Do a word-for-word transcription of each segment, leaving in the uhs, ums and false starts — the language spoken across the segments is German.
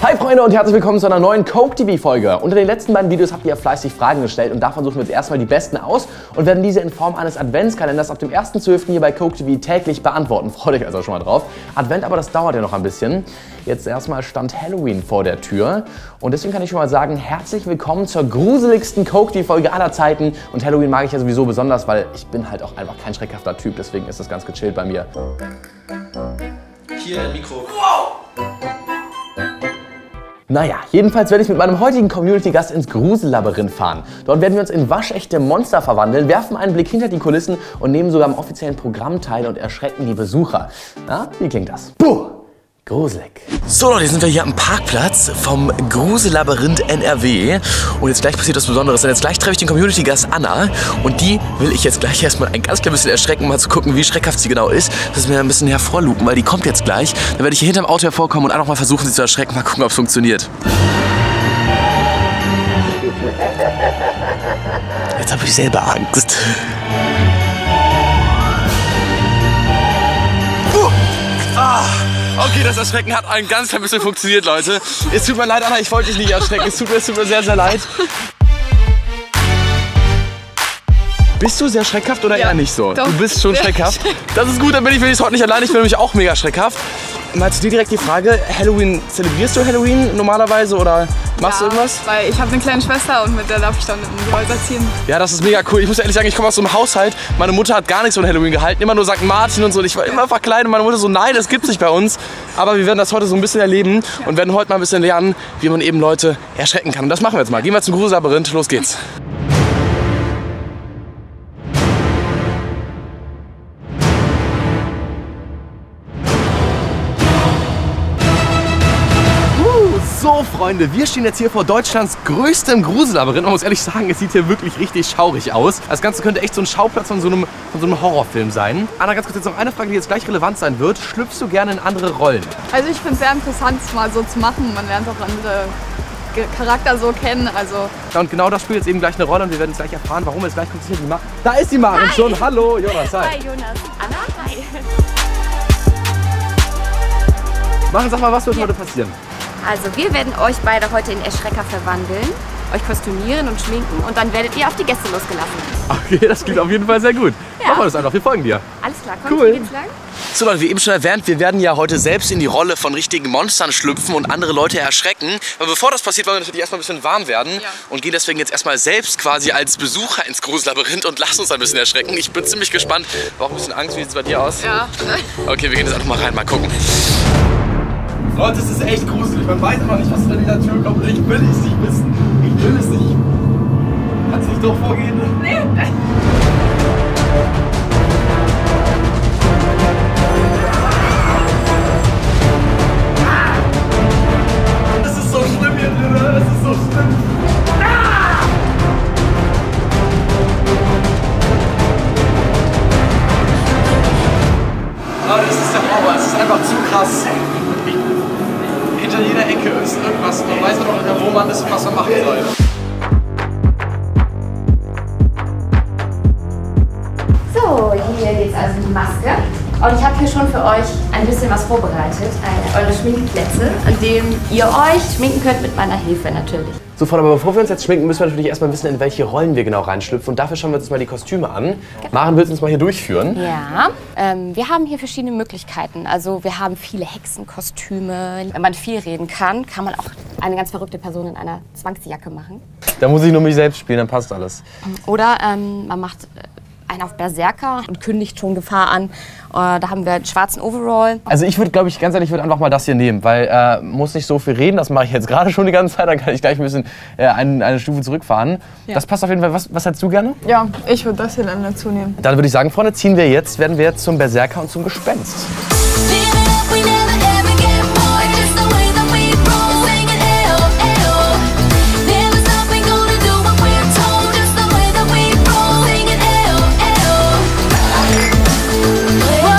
Hi Freunde und herzlich willkommen zu einer neuen Coke T V-Folge. Unter den letzten beiden Videos habt ihr fleißig Fragen gestellt und davon suchen wir jetzt erstmal die besten aus und werden diese in Form eines Adventskalenders ab dem ersten zwölften hier bei Coke T V täglich beantworten. Freut euch also schon mal drauf. Advent aber, das dauert ja noch ein bisschen. Jetzt erstmal stand Halloween vor der Tür und deswegen kann ich schon mal sagen, herzlich willkommen zur gruseligsten Coke T V-Folge aller Zeiten. Und Halloween mag ich ja sowieso besonders, weil ich bin halt auch einfach kein schreckhafter Typ, deswegen ist das ganz gechillt bei mir. Hier, Mikro. Wow! Naja, jedenfalls werde ich mit meinem heutigen Community-Gast ins Grusellabyrinth fahren. Dort werden wir uns in waschechte Monster verwandeln, werfen einen Blick hinter die Kulissen und nehmen sogar am offiziellen Programm teil und erschrecken die Besucher. Na, wie klingt das? Puh! Gruselig. So Leute, jetzt sind wir hier am Parkplatz vom Grusellabyrinth N R W und jetzt gleich passiert was Besonderes, denn jetzt gleich treffe ich den Community-Gast Anna und die will ich jetzt gleich erstmal ein ganz klein bisschen erschrecken, um mal zu gucken, wie schreckhaft sie genau ist. Das ist mir ein bisschen hervorlupen, weil die kommt jetzt gleich. Dann werde ich hier hinterm Auto hervorkommen und einfach mal versuchen, sie zu erschrecken, mal gucken, ob es funktioniert. Jetzt habe ich selber Angst. Uh, ah. Okay, das Erschrecken hat ein ganz klein bisschen funktioniert, Leute. Es tut mir leid, Anna, ich wollte dich nicht erschrecken. Es tut mir, es tut mir sehr, sehr leid. Bist du sehr schreckhaft oder ja, eher nicht so? Doch. Du bist schon schreckhaft. Das ist gut, dann bin ich wenigstens heute nicht allein. Ich bin nämlich auch mega schreckhaft. Mal zu dir direkt die Frage, Halloween, zelebrierst du Halloween normalerweise oder machst ja, du irgendwas? Weil ich habe eine kleine Schwester und mit der darf ich dann in die Häuser ziehen. Ja, das ist mega cool. Ich muss ehrlich sagen, ich komme aus so einem Haushalt, meine Mutter hat gar nichts von Halloween gehalten, immer nur Sankt Martin und so. Und ich war immer verkleidet und meine Mutter so, nein, das gibt's nicht bei uns. Aber wir werden das heute so ein bisschen erleben und werden heute mal ein bisschen lernen, wie man eben Leute erschrecken kann. Und das machen wir jetzt mal. Gehen wir zum Grusellabyrinth, los geht's. So Freunde, wir stehen jetzt hier vor Deutschlands größtem Grusellabyrinth. Man muss ehrlich sagen, es sieht hier wirklich richtig schaurig aus. Das Ganze könnte echt so ein Schauplatz von so einem, von so einem Horrorfilm sein. Anna, ganz kurz jetzt noch eine Frage, die jetzt gleich relevant sein wird. Schlüpfst du gerne in andere Rollen? Also ich finde es sehr interessant, es mal so zu machen. Man lernt auch andere Charakter so kennen. Also ja, und genau das spielt jetzt eben gleich eine Rolle und wir werden jetzt gleich erfahren, warum es gleich kommt. Die Mar da ist die Maren schon. Hallo Jonas, hi. Hi Jonas. Anna, hi. Maren, sag mal, was wird ja. heute passieren? Also wir werden euch beide heute in Erschrecker verwandeln, euch kostümieren und schminken und dann werdet ihr auf die Gäste losgelassen. Okay, das klingt auf jeden Fall sehr gut. Ja. Machen wir das einfach, wir folgen dir. Alles klar, komm, cool. Wie geht's lang? So Leute, wie eben schon erwähnt, wir werden ja heute selbst in die Rolle von richtigen Monstern schlüpfen und andere Leute erschrecken. Aber bevor das passiert, wollen wir natürlich erstmal ein bisschen warm werden ja. und gehen deswegen jetzt erstmal selbst quasi als Besucher ins Grusellabyrinth und lassen uns ein bisschen erschrecken. Ich bin ziemlich gespannt. Ich habe auch ein bisschen Angst. Wie sieht es bei dir aus? Ja. Okay, wir gehen jetzt einfach mal rein, mal gucken. Leute, es ist echt gruselig. Man weiß immer nicht, was hinter dieser Tür kommt. Ich will es nicht wissen. Ich will es nicht. Kannst du nicht doch vorgehen? Nee. Es ist so schlimm hier drin. Es ist so schlimm. Ah! Leute, es ist der Horror. Es ist einfach zu krass. Hinter jeder Ecke ist irgendwas. Man weiß noch nicht, wo man ist und was man machen soll. So, hier geht's also in die Maske. Und ich habe hier schon für euch ein bisschen was vorbereitet. Eine, eure Schminkplätze, an dem ihr euch schminken könnt mit meiner Hilfe natürlich. So, Freunde, aber bevor wir uns jetzt schminken, müssen wir natürlich erstmal wissen, in welche Rollen wir genau reinschlüpfen. Und dafür schauen wir uns mal die Kostüme an. Genau. Maren, willst du uns mal hier durchführen? Ja, ähm, wir haben hier verschiedene Möglichkeiten. Also wir haben viele Hexenkostüme. Wenn man viel reden kann, kann man auch eine ganz verrückte Person in einer Zwangsjacke machen. Da muss ich nur mich selbst spielen, dann passt alles. Oder ähm, man macht einen auf Berserker und kündigt schon Gefahr an. Äh, da haben wir einen schwarzen Overall. Also ich würde, glaube ich, ganz ehrlich, ich würde einfach mal das hier nehmen, weil äh, muss nicht so viel reden, das mache ich jetzt gerade schon die ganze Zeit, dann kann ich gleich ein bisschen äh, eine, eine Stufe zurückfahren. Ja. Das passt auf jeden Fall. Was, was hättest du gerne? Ja, ich würde das hier dann dazu nehmen. Dann würde ich sagen, Freunde, ziehen wir jetzt, werden wir jetzt zum Berserker und zum Gespenst.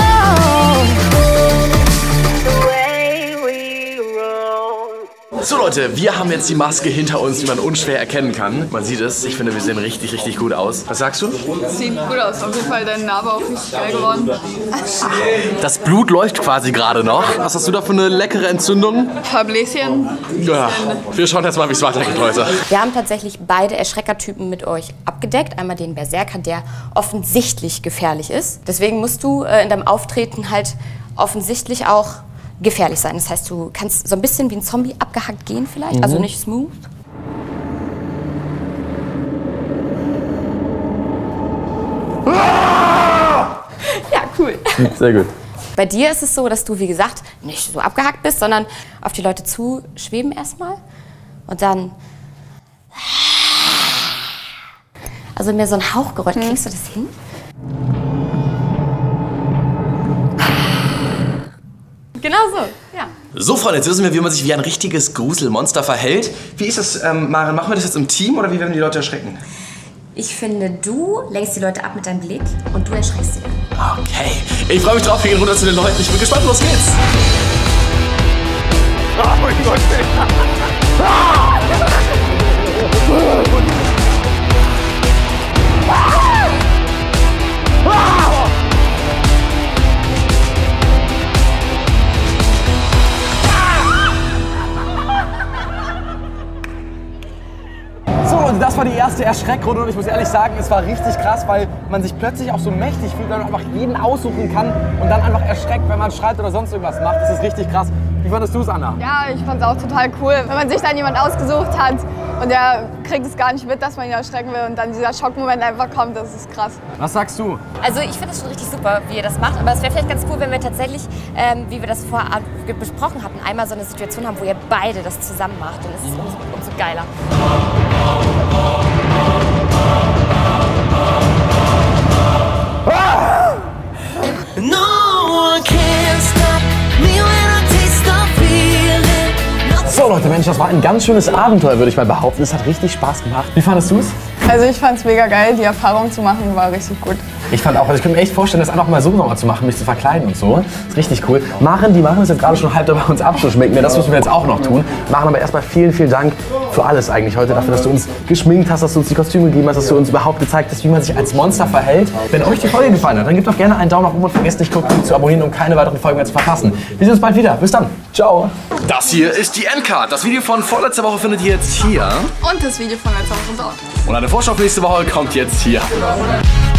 So Leute, Leute, wir haben jetzt die Maske hinter uns, die man unschwer erkennen kann. Man sieht es. Ich finde, wir sehen richtig, richtig gut aus. Was sagst du? Sieht gut aus. Auf jeden Fall dein Narbe auch richtig geil geworden. Das Blut läuft quasi gerade noch. Was hast du da für eine leckere Entzündung? Ein paar Bläschen. Ja, wir schauen jetzt mal, wie es weitergeht, Leute. Wir haben tatsächlich beide Erschreckertypen mit euch abgedeckt. Einmal den Berserker, der offensichtlich gefährlich ist. Deswegen musst du äh, in deinem Auftreten halt offensichtlich auch gefährlich sein. Das heißt, du kannst so ein bisschen wie ein Zombie abgehackt gehen vielleicht, mhm. also nicht smooth. Ja, cool. Sehr gut. Bei dir ist es so, dass du, wie gesagt, nicht so abgehackt bist, sondern auf die Leute zuschweben erstmal und dann... Also mehr so ein Hauchgeräusch. Mhm. Kriegst du das hin? Genau so, ja. So, Freunde, jetzt wissen wir, wie man sich wie ein richtiges Gruselmonster verhält. Wie ist das, ähm, Maren, machen wir das jetzt im Team oder wie werden die Leute erschrecken? Ich finde, du lenkst die Leute ab mit deinem Blick und du erschreckst sie. Okay, ich freue mich drauf, wir gehen runter zu den Leuten. Ich bin gespannt, los geht's. Oh mein Gott. Und das war die erste Erschreckrunde und ich muss ehrlich sagen, es war richtig krass, weil man sich plötzlich auch so mächtig fühlt, weil man einfach jeden aussuchen kann und dann einfach erschreckt, wenn man schreit oder sonst irgendwas macht. Das ist richtig krass. Wie fandest du es, Anna? Ja, ich fand es auch total cool, wenn man sich dann jemand ausgesucht hat und der kriegt es gar nicht mit, dass man ihn erschrecken will und dann dieser Schockmoment einfach kommt, das ist krass. Was sagst du? Also ich finde es schon richtig super, wie ihr das macht, aber es wäre vielleicht ganz cool, wenn wir tatsächlich, ähm, wie wir das vorab besprochen hatten, einmal so eine Situation haben, wo ihr beide das zusammen macht, dann ist es umso, umso geiler. So Leute, Mensch, das war ein ganz schönes Abenteuer, würde ich mal behaupten. Es hat richtig Spaß gemacht. Wie fandest du es? Also ich fand es mega geil, die Erfahrung zu machen, war richtig gut. Ich fand auch, also ich könnte mir echt vorstellen, das einfach mal so nochmal zu machen, mich zu verkleiden und so. Das ist richtig cool. Maren, die machen es jetzt gerade schon halb dabei, uns abzuschminken. Das müssen wir jetzt auch noch tun. Machen aber erstmal vielen, vielen Dank für alles eigentlich heute. Dafür, dass du uns geschminkt hast, dass du uns die Kostüme gegeben hast, dass du uns überhaupt gezeigt hast, wie man sich als Monster verhält. Wenn euch die Folge gefallen hat, dann gebt doch gerne einen Daumen nach oben und vergesst nicht, gucken zu abonnieren, um keine weiteren Folgen mehr zu verpassen. Wir sehen uns bald wieder. Bis dann. Ciao. Das hier ist die Endcard. Das Video von vorletzter Woche findet ihr jetzt hier. Und das Video von letzter Woche dort. Und eine Vorschau für nächste Woche kommt jetzt hier.